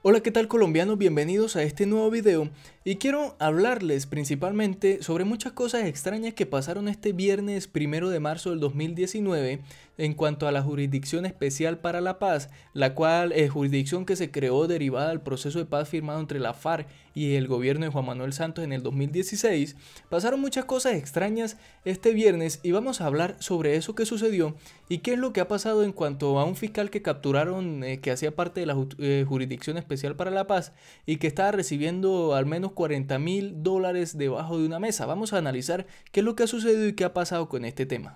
Hola, ¿qué tal colombianos? Bienvenidos a este nuevo video y quiero hablarles principalmente sobre muchas cosas extrañas que pasaron este viernes 1 de marzo del 2019 en cuanto a la Jurisdicción Especial para la Paz, la cual es jurisdicción que se creó derivada del proceso de paz firmado entre la FARC y el gobierno de Juan Manuel Santos en el 2016. Pasaron muchas cosas extrañas este viernes y vamos a hablar sobre eso que sucedió y qué es lo que ha pasado en cuanto a un fiscal que capturaron que hacía parte de la Jurisdicción Especial para la Paz y que estaba recibiendo al menos $40.000 debajo de una mesa. Vamos a analizar qué es lo que ha sucedido y qué ha pasado con este tema.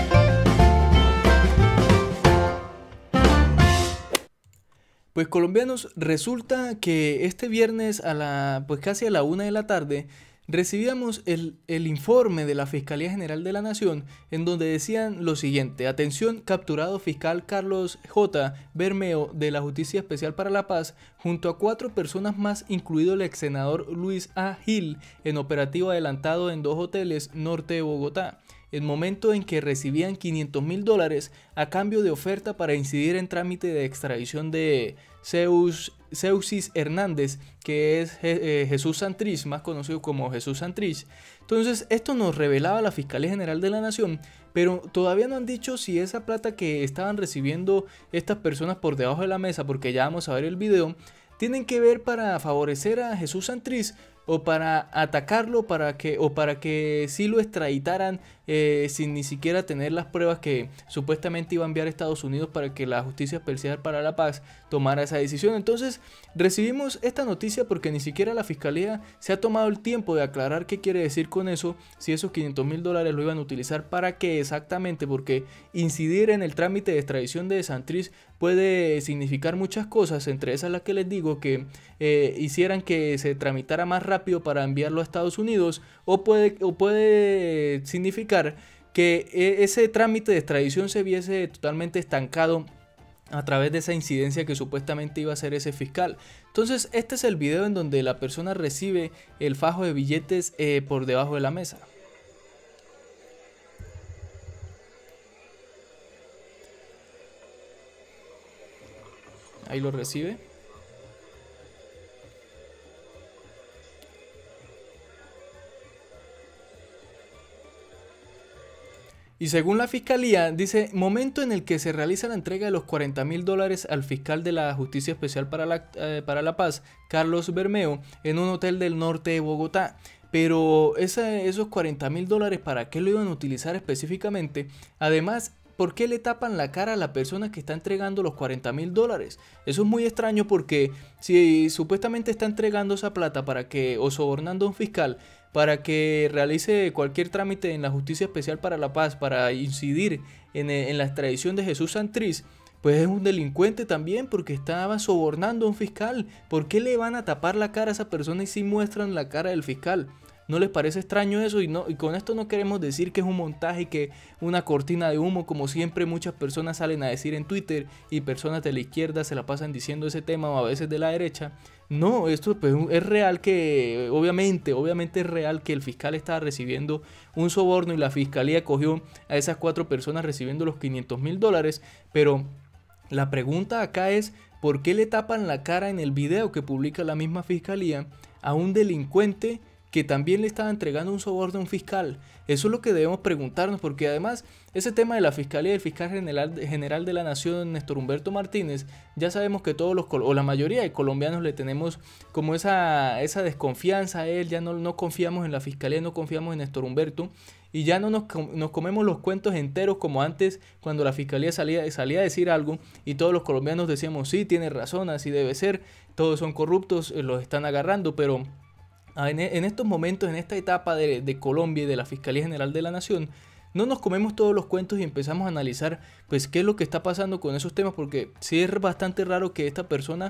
Pues colombianos, resulta que este viernes pues casi a la 1 de la tarde recibíamos el informe de la Fiscalía General de la Nación en donde decían lo siguiente: atención, capturado fiscal Carlos J. Bermeo de la Justicia Especial para la Paz junto a 4 personas más, incluido el ex senador Luis A. Gil, en operativo adelantado en 2 hoteles norte de Bogotá, el momento en que recibían $500.000 a cambio de oferta para incidir en trámite de extradición de Seuxis Hernández, que es Jesús Santrich, más conocido como Jesús Santrich. Entonces esto nos revelaba la Fiscalía General de la Nación, pero todavía no han dicho si esa plata que estaban recibiendo estas personas por debajo de la mesa, porque ya vamos a ver el video, tienen que ver para favorecer a Jesús Santrich o para atacarlo, o para que sí lo extraditaran sin ni siquiera tener las pruebas que supuestamente iba a enviar a Estados Unidos para que la Justicia Especial para la Paz tomara esa decisión. Entonces recibimos esta noticia porque ni siquiera la Fiscalía se ha tomado el tiempo de aclarar qué quiere decir con eso, si esos $500.000 lo iban a utilizar para qué exactamente, porque incidir en el trámite de extradición de Santrich puede significar muchas cosas, entre esas las que les digo, que hicieran que se tramitara más rápido para enviarlo a Estados Unidos, o puede significar que ese trámite de extradición se viese totalmente estancado a través de esa incidencia que supuestamente iba a hacer ese fiscal. Entonces este es el video en donde la persona recibe el fajo de billetes por debajo de la mesa. Ahí lo recibe. Y según la Fiscalía, dice, momento en el que se realiza la entrega de los $40.000 al fiscal de la Justicia Especial para la Paz, Carlos Bermeo, en un hotel del norte de Bogotá. Pero esos $40.000, ¿para qué lo iban a utilizar específicamente? Además, ¿por qué le tapan la cara a la persona que está entregando los $40.000? Eso es muy extraño porque si supuestamente está entregando esa plata o sobornando a un fiscal para que realice cualquier trámite en la Justicia Especial para la Paz para incidir en la extradición de Jesús Santrich, pues es un delincuente también porque estaba sobornando a un fiscal. ¿Por qué le van a tapar la cara a esa persona y si muestran la cara del fiscal? ¿No les parece extraño eso? Y con esto no queremos decir que es un montaje, que una cortina de humo, como siempre muchas personas salen a decir en Twitter y personas de la izquierda se la pasan diciendo ese tema, o a veces de la derecha. No, esto pues, es real, que obviamente es real que el fiscal estaba recibiendo un soborno y la fiscalía cogió a esas 4 personas recibiendo los $500.000, pero la pregunta acá es ¿por qué le tapan la cara en el video que publica la misma fiscalía a un delincuente que también le estaba entregando un soborno a un fiscal? Eso es lo que debemos preguntarnos, porque además ese tema de la Fiscalía y el Fiscal General de la Nación, Néstor Humberto Martínez, ya sabemos que la mayoría de colombianos le tenemos como esa desconfianza a él. Ya no confiamos en la Fiscalía, no confiamos en Néstor Humberto, y ya no nos comemos los cuentos enteros como antes, cuando la Fiscalía salía a decir algo y todos los colombianos decíamos sí, tiene razón, así debe ser, todos son corruptos, los están agarrando. Pero en estos momentos, en esta etapa de Colombia y de la Fiscalía General de la Nación, no nos comemos todos los cuentos y empezamos a analizar pues qué es lo que está pasando con esos temas, porque sí es bastante raro que esta persona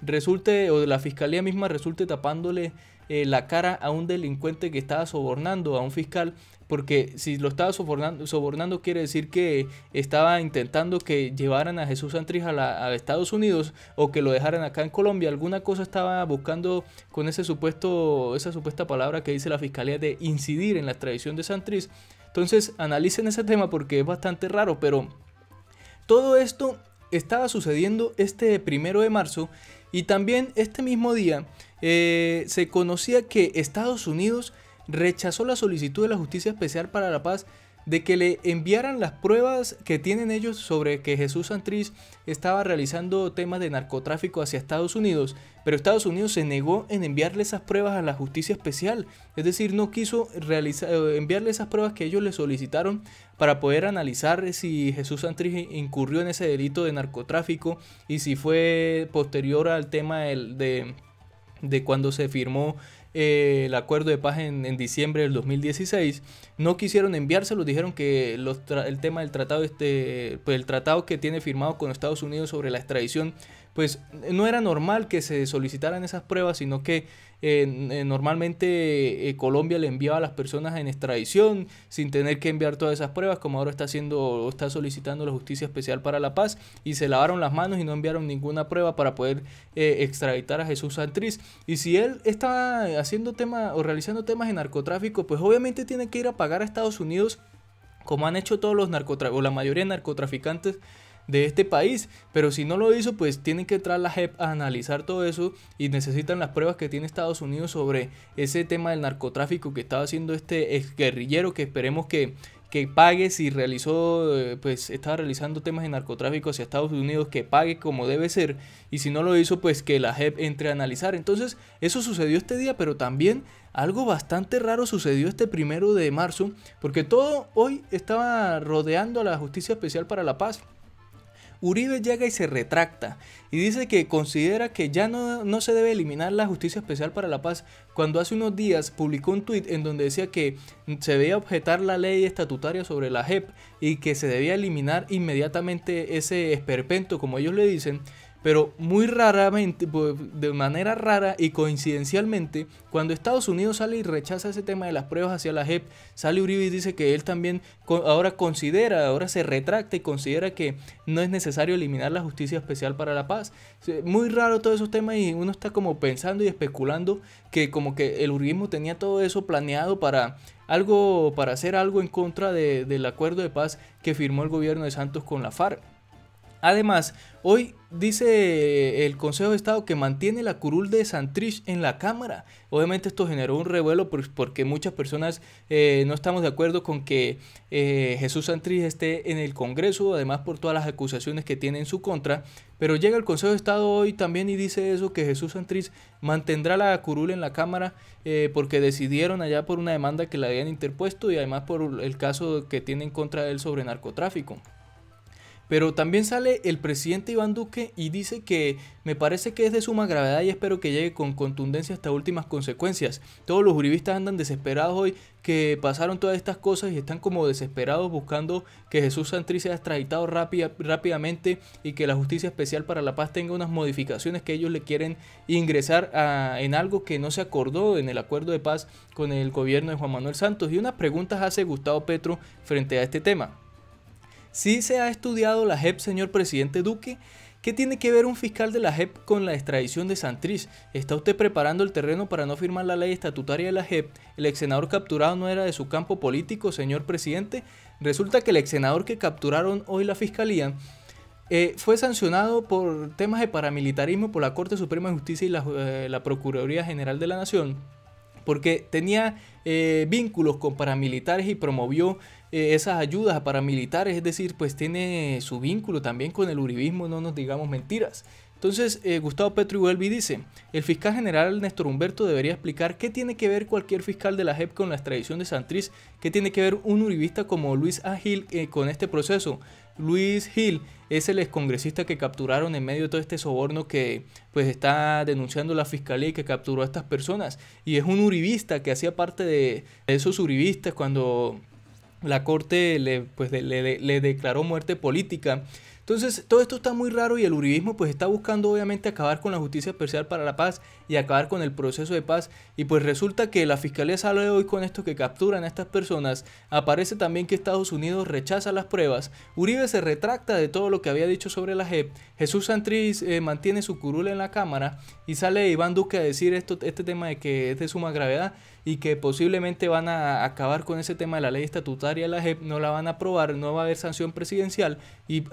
o la Fiscalía misma resulte tapándole la cara a un delincuente que estaba sobornando a un fiscal, porque si lo estaba sobornando quiere decir que estaba intentando que llevaran a Jesús Santrich a Estados Unidos o que lo dejaran acá en Colombia. Alguna cosa estaba buscando con esa supuesta palabra que dice la Fiscalía de incidir en la extradición de Santrich. Entonces analicen ese tema porque es bastante raro, pero todo esto estaba sucediendo este 1 de marzo Y también este mismo día se conocía que Estados Unidos rechazó la solicitud de la Justicia Especial para la Paz de que le enviaran las pruebas que tienen ellos sobre que Jesús Santrich estaba realizando temas de narcotráfico hacia Estados Unidos, pero Estados Unidos se negó en enviarle esas pruebas a la Justicia Especial, es decir, no quiso enviarle esas pruebas que ellos le solicitaron para poder analizar si Jesús Santrich incurrió en ese delito de narcotráfico y si fue posterior al tema de cuando se firmó el acuerdo de paz en diciembre del 2016. No quisieron enviárselo, dijeron que el tema del tratado, pues el tratado que tiene firmado con Estados Unidos sobre la extradición, pues no era normal que se solicitaran esas pruebas, sino que normalmente Colombia le enviaba a las personas en extradición sin tener que enviar todas esas pruebas, como ahora está solicitando la Justicia Especial para la Paz, y se lavaron las manos y no enviaron ninguna prueba para poder extraditar a Jesús Santrich. Y si él está haciendo temas o realizando temas de narcotráfico, pues obviamente tiene que ir a pagar a Estados Unidos, como han hecho todos los o la mayoría de narcotraficantes de este país, pero si no lo hizo, pues tienen que entrar la JEP a analizar todo eso y necesitan las pruebas que tiene Estados Unidos sobre ese tema del narcotráfico que estaba haciendo este exguerrillero, que esperemos que pague si realizó, pues estaba realizando temas de narcotráfico hacia Estados Unidos, que pague como debe ser, y si no lo hizo, pues que la JEP entre a analizar. Entonces eso sucedió este día, pero también algo bastante raro sucedió este 1 de marzo, porque todo hoy estaba rodeando a la Justicia Especial para la Paz. Uribe llega y se retracta y dice que considera que ya no se debe eliminar la Justicia Especial para la Paz, cuando hace unos días publicó un tuit en donde decía que se debía objetar la ley estatutaria sobre la JEP y que se debía eliminar inmediatamente ese esperpento, como ellos le dicen. Pero muy raramente, de manera rara y coincidencialmente, cuando Estados Unidos sale y rechaza ese tema de las pruebas hacia la JEP, sale Uribe y dice que él también ahora se retracta y considera que no es necesario eliminar la Justicia Especial para la Paz. Muy raro todos esos temas, y uno está como pensando y especulando que como que el uribismo tenía todo eso planeado para hacer algo en contra del acuerdo de paz que firmó el gobierno de Santos con la FARC. Además, hoy dice el Consejo de Estado que mantiene la curul de Santrich en la Cámara. Obviamente esto generó un revuelo porque muchas personas no estamos de acuerdo con que Jesús Santrich esté en el Congreso, además por todas las acusaciones que tiene en su contra. Pero llega el Consejo de Estado hoy también y dice eso, que Jesús Santrich mantendrá la curul en la Cámara porque decidieron allá por una demanda que le habían interpuesto y además por el caso que tiene en contra de él sobre narcotráfico. Pero también sale el presidente Iván Duque y dice que me parece que es de suma gravedad y espero que llegue con contundencia hasta últimas consecuencias. Todos los uribistas andan desesperados hoy, que pasaron todas estas cosas y están como desesperados buscando que Jesús Santrich sea extraditado rápidamente y que la Justicia Especial para la Paz tenga unas modificaciones que ellos le quieren ingresar en algo que no se acordó en el acuerdo de paz con el gobierno de Juan Manuel Santos. Y unas preguntas hace Gustavo Petro frente a este tema. ¿Sí se ha estudiado la JEP, señor presidente Duque? ¿Qué tiene que ver un fiscal de la JEP con la extradición de Santrich? ¿Está usted preparando el terreno para no firmar la ley estatutaria de la JEP? ¿El ex senador capturado no era de su campo político, señor presidente? Resulta que el ex senador que capturaron hoy la fiscalía fue sancionado por temas de paramilitarismo por la Corte Suprema de Justicia y la Procuraduría General de la Nación, porque tenía vínculos con paramilitares y promovió esas ayudas a paramilitares, es decir, pues tiene su vínculo también con el uribismo, no nos digamos mentiras. Entonces, Gustavo Petro vuelve y dice, el fiscal general Néstor Humberto debería explicar qué tiene que ver cualquier fiscal de la JEP con la extradición de Santrich, qué tiene que ver un uribista como Luis A. Gil con este proceso. Luis Gil es el excongresista que capturaron en medio de todo este soborno que pues está denunciando la fiscalía y que capturó a estas personas, y es un uribista que hacía parte de esos uribistas cuando la corte le declaró muerte política. Entonces todo esto está muy raro y el uribismo pues está buscando obviamente acabar con la Justicia Especial para la Paz y acabar con el proceso de paz, y pues resulta que la fiscalía sale hoy con esto, que capturan a estas personas. Aparece también que Estados Unidos rechaza las pruebas, Uribe se retracta de todo lo que había dicho sobre la JEP, Jesús Santrich mantiene su curul en la Cámara y sale Iván Duque a decir este tema de que es de suma gravedad y que posiblemente van a acabar con ese tema de la ley estatutaria de la JEP, no la van a aprobar, no va a haber sanción presidencial, y al parecer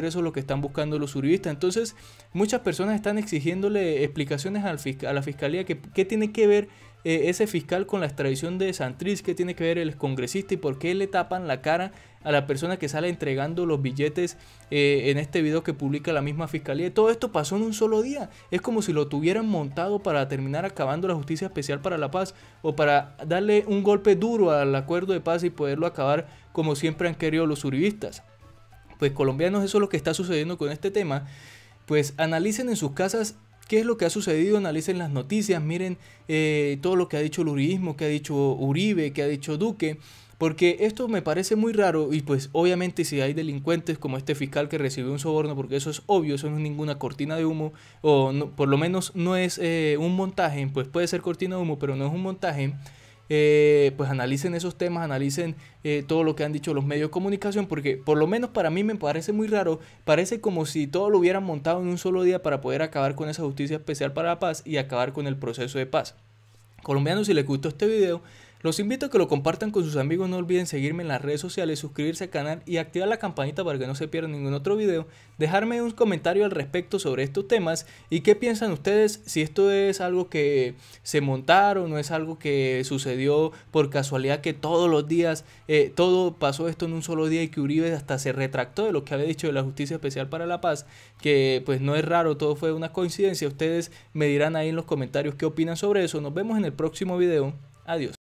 parecer eso es lo que están buscando los uribistas. Entonces muchas personas están exigiéndole explicaciones a la fiscalía que qué tiene que ver ese fiscal con la extradición de Santrich, qué tiene que ver el excongresista y por qué le tapan la cara a la persona que sale entregando los billetes en este video que publica la misma fiscalía. Y todo esto pasó en un solo día. Es como si lo tuvieran montado para terminar acabando la Justicia Especial para la Paz, o para darle un golpe duro al acuerdo de paz y poderlo acabar como siempre han querido los uribistas. Pues colombianos, eso es lo que está sucediendo con este tema. Pues analicen en sus casas qué es lo que ha sucedido, analicen las noticias, miren todo lo que ha dicho el uribismo, que ha dicho Uribe, que ha dicho Duque, porque esto me parece muy raro. Y pues obviamente si hay delincuentes como este fiscal que recibió un soborno, porque eso es obvio, eso no es ninguna cortina de humo, o no, por lo menos no es un montaje, pues puede ser cortina de humo, pero no es un montaje. Pues analicen esos temas, analicen todo lo que han dicho los medios de comunicación, porque por lo menos para mí me parece muy raro. Parece como si todo lo hubieran montado en un solo día para poder acabar con esa Justicia Especial para la Paz y acabar con el proceso de paz. Colombianos, si les gustó este video, los invito a que lo compartan con sus amigos. No olviden seguirme en las redes sociales, suscribirse al canal y activar la campanita para que no se pierdan ningún otro video. Dejarme un comentario al respecto sobre estos temas y qué piensan ustedes, si esto es algo que se montaron o es algo que sucedió por casualidad, que todos los días todo pasó esto en un solo día y que Uribe hasta se retractó de lo que había dicho de la Justicia Especial para la Paz, que pues no es raro, todo fue una coincidencia. Ustedes me dirán ahí en los comentarios qué opinan sobre eso. Nos vemos en el próximo video. Adiós.